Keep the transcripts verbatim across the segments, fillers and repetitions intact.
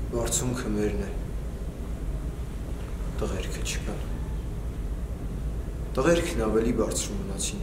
Բարձունքը մերն է, տղերքը չկան, տղերքն ավելի բարձր մնացին,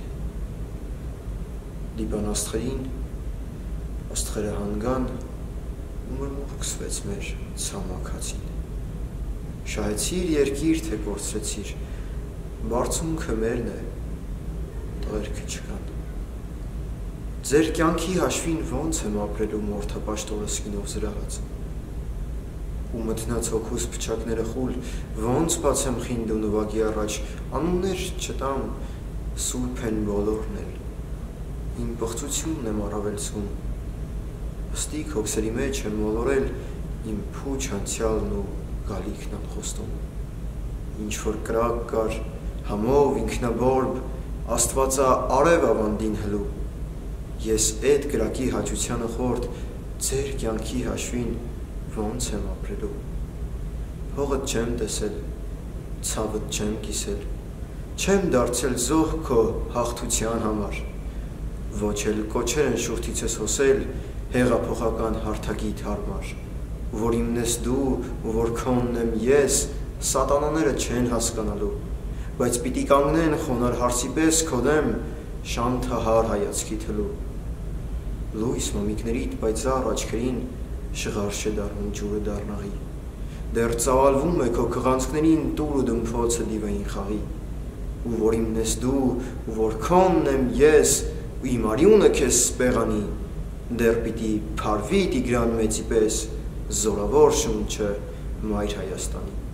դիպան աստղերին, աստղերը հանգան, ու մրմուրկսվեց մեր ցամաքացին, շահեցիր երկիր, թե կորցրեցիր, բարձունքը մերն է, տղերքը չկան, ձեր կյանքի հաշվին ոնց եմ ապրելու մորթապաշտորը սկինով զրահած, ու մթնած հոգուս փչակները խուլ, ոնց բացեմ խինդ ու նվագի առաջ, անուններ չտամ, սուրբ են բոլորն էլ, իմ պղծությունն եմ առավել զգում, հստիկ հոգսերի մեջ եմ մոլորել իմ փուչ անցյալն ու գալիքն անխոստում, ինչ որ կրակ կար, համով ինքնաբորբ, աստվածա արև ավանդին հլու, ես էդ կրակի հաճությանը խորդ, ձեր կյանքի հաշվին ոնց եմ ապրելու, հողըտ չեմ տեսել, ցավըտ չեմ կիսել, չեմ դարձել զոհ քո հաղթության համար, ոչ էլ կոչեր են շուրթիցս հոսել հեղափոխական հարթակիթ հարմար, որ իմն ես դու ու որ քոնն եմ ես, սատանաները չեն հասկանալու, բայց պիտի կանգնեն խոնար հարսի պես քո դեմ շանթահար հայացքի թլու, լույս մամիկներիդ պայծառ աչքերին շղարշ է դառնում ջուրը դառնաղի, դեռ ծավալվում է քո քղանցքներին տուր ու դմփոցը դիվային խաղի, ու որ իմն ես դու ու որ քոնն եմ ես ու իմ արյունը քեզ սպեղանի, դեռ պիտի փարվի Տիգրան մեծի պես զորավոր շունչը Մայր Հայաստանի։